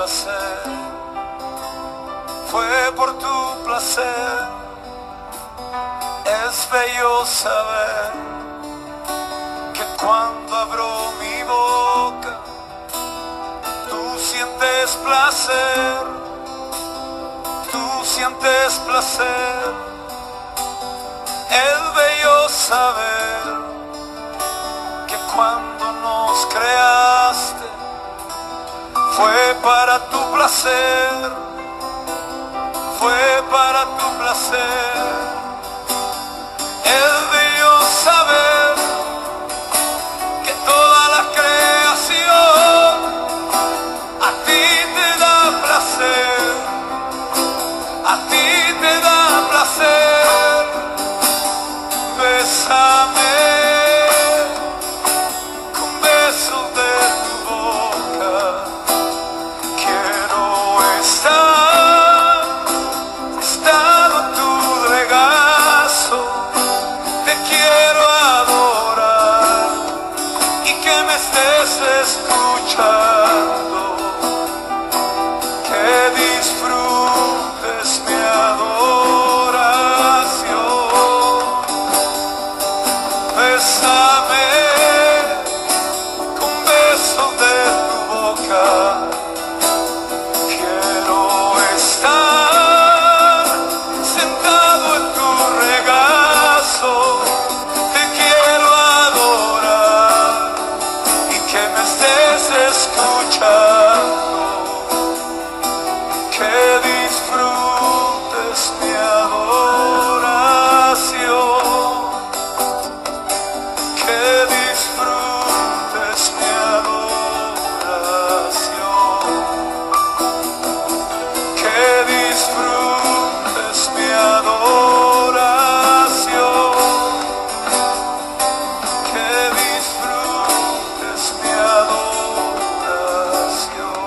placer, fue por tu placer. Es bello saber que cuando abro mi boca, tú sientes placer, tú sientes placer. Es bello saber que cuando nos creaste, fue para tu placer, fue para tu placer. Es bello saber que toda la creación a ti te da placer, a ti te da placer. Bésame con besos de tu boca. Quiero estar sentado en tu regazo. Te quiero adorar y que me estés escuchando, que disfrutes mi adoración. Bésame con besos de tu boca. Quiero estar sentado en tu regazo. Te quiero adorar y que me estés escuchando, que disfrutes mi adoración, que disfrutes mi adoración, que disfrutes mi adoración, que disfrutes mi adoración.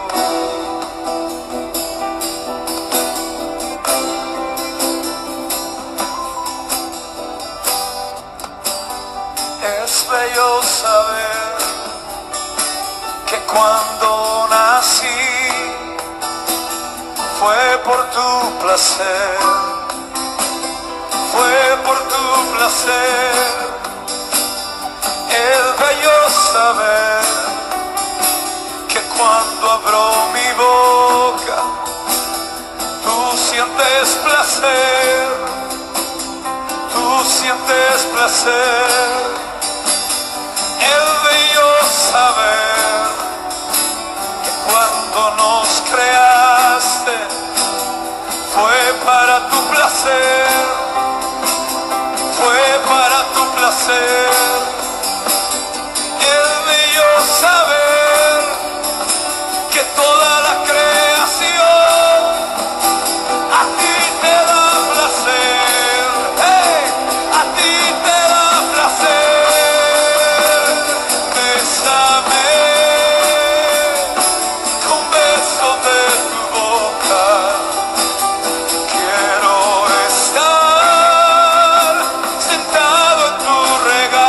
Es bello saber que cuando nací fue por tu placer, fue por tu placer. Es bello saber que cuando abro mi boca, tú sientes placer, tú sientes placer. Es bello saber que cuando nos creaste, fue para tu placer, fue para tu placer. Es bello saber que toda la creación a ti te da placer, hey, a ti te da placer. Bésame con besos de tu boca. Quiero estar sentado en tu regazo.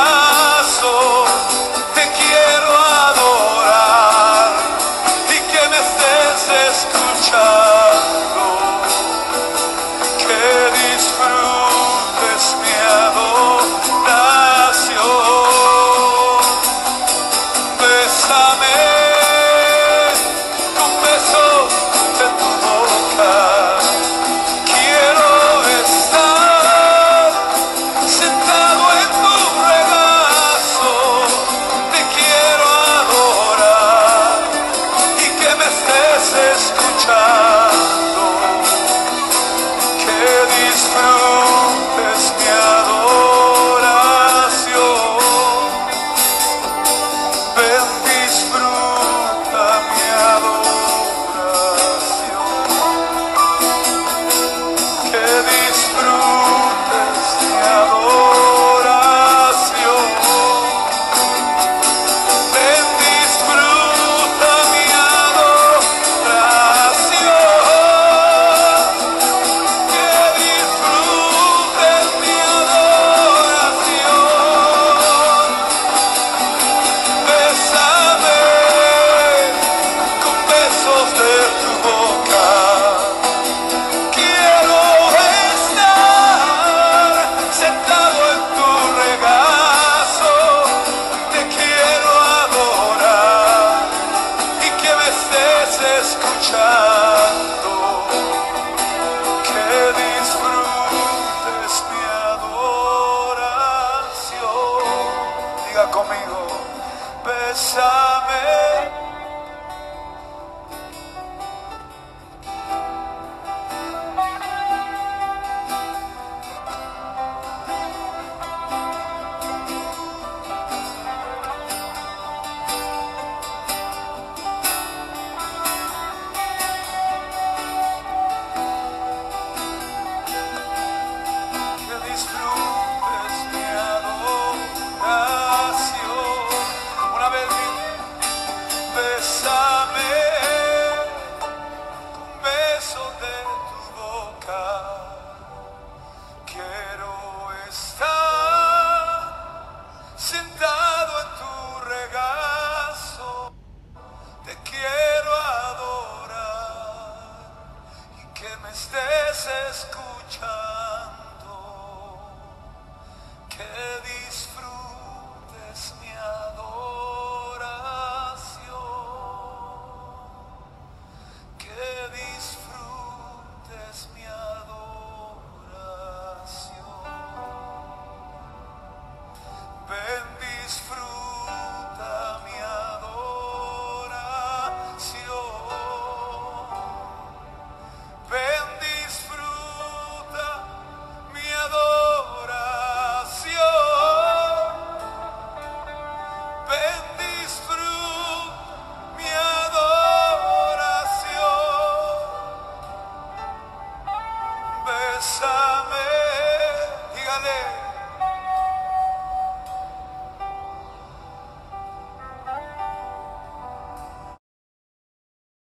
Diga conmigo, bésame.